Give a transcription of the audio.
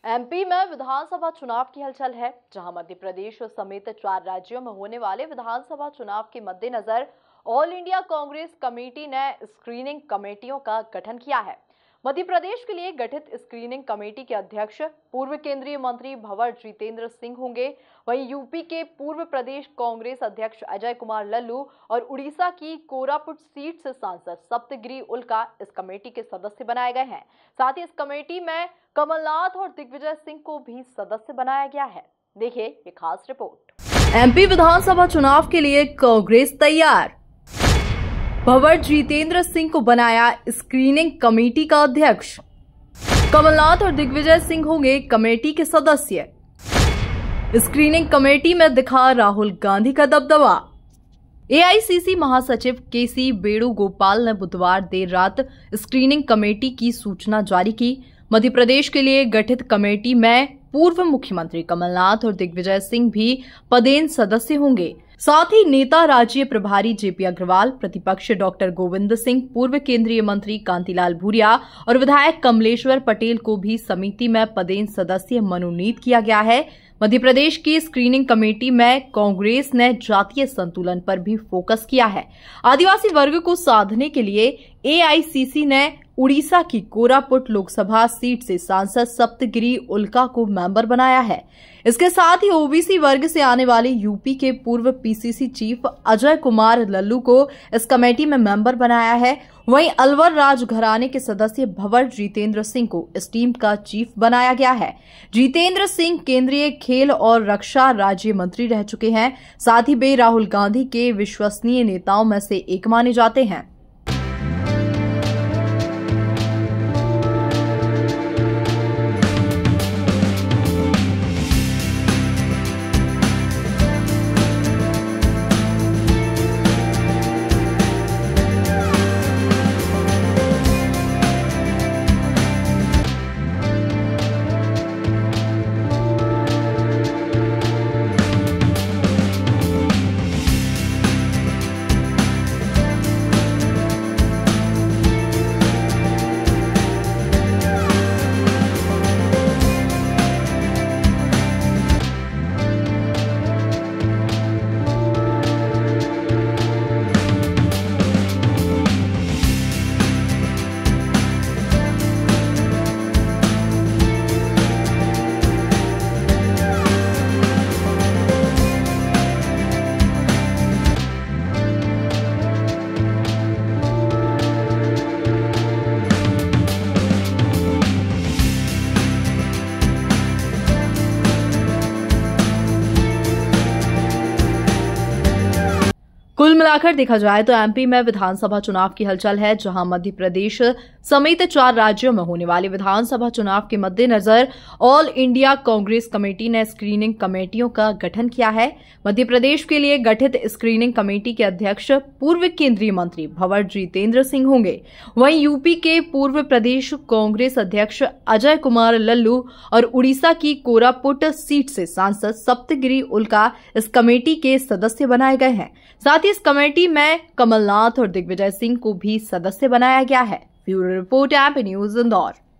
MP में विधानसभा चुनाव की हलचल है, जहां मध्य प्रदेश समेत 4 राज्यों में होने वाले विधानसभा चुनाव के मद्देनजर ऑल इंडिया कांग्रेस कमेटी ने स्क्रीनिंग कमेटियों का गठन किया है। मध्य प्रदेश के लिए गठित स्क्रीनिंग कमेटी के अध्यक्ष पूर्व केंद्रीय मंत्री भंवर जितेंद्र सिंह होंगे। वहीं यूपी के पूर्व प्रदेश कांग्रेस अध्यक्ष अजय कुमार लल्लू और उड़ीसा की कोरापुट सीट से सांसद सप्तगिरी उल्का इस कमेटी के सदस्य बनाए गए हैं। साथ ही इस कमेटी में कमलनाथ और दिग्विजय सिंह को भी सदस्य बनाया गया है। देखिए ये खास रिपोर्ट। एमपी विधानसभा चुनाव के लिए कांग्रेस तैयार। भंवर जितेंद्र सिंह को बनाया स्क्रीनिंग कमेटी का अध्यक्ष। कमलनाथ और दिग्विजय सिंह होंगे कमेटी के सदस्य। स्क्रीनिंग कमेटी में दिखा राहुल गांधी का दबदबा। एआईसीसी महासचिव केसी वेणुगोपाल ने बुधवार देर रात स्क्रीनिंग कमेटी की सूचना जारी की। मध्य प्रदेश के लिए गठित कमेटी में पूर्व मुख्यमंत्री कमलनाथ और दिग्विजय सिंह भी पदेन सदस्य होंगे। साथ ही नेता राज्य प्रभारी जेपी अग्रवाल, प्रतिपक्ष डॉक्टर गोविंद सिंह, पूर्व केंद्रीय मंत्री कांतिलाल भूरिया और विधायक कमलेश्वर पटेल को भी समिति में पदेन सदस्य मनोनीत किया गया है। मध्य प्रदेश की स्क्रीनिंग कमेटी में कांग्रेस ने जातीय संतुलन पर भी फोकस किया है। आदिवासी वर्ग को साधने के लिए एआईसीसी ने उड़ीसा की कोरापुट लोकसभा सीट से सांसद सप्तगिरी उल्का को मेंबर बनाया है। इसके साथ ही ओबीसी वर्ग से आने वाले यूपी के पूर्व पीसीसी चीफ अजय कुमार लल्लू को इस कमेटी में मेंबर बनाया है। वहीं अलवर राज घराने के सदस्य भंवर जितेंद्र सिंह को इस टीम का चीफ बनाया गया है। जितेंद्र सिंह केंद्रीय खेल और रक्षा राज्य मंत्री रह चुके हैं। साथ ही वे राहुल गांधी के विश्वसनीय नेताओं में से एक माने जाते हैं। कुल मिलाकर देखा जाए तो एमपी में विधानसभा चुनाव की हलचल है, जहां मध्य प्रदेश समेत 4 राज्यों में होने वाले विधानसभा चुनाव के मद्देनजर ऑल इंडिया कांग्रेस कमेटी ने स्क्रीनिंग कमेटियों का गठन किया है। मध्य प्रदेश के लिए गठित स्क्रीनिंग कमेटी के अध्यक्ष पूर्व केंद्रीय मंत्री भंवर जितेंद्र सिंह होंगे। वहीं यूपी के पूर्व प्रदेश कांग्रेस अध्यक्ष अजय कुमार लल्लू और उड़ीसा की कोरापुट सीट से सांसद सप्तगिरी उल्का इस कमेटी के सदस्य बनाए गए हैं। साथ ही इस कमेटी में कमलनाथ और दिग्विजय सिंह को भी सदस्य बनाया गया है। Bureau report, MP news, Indore.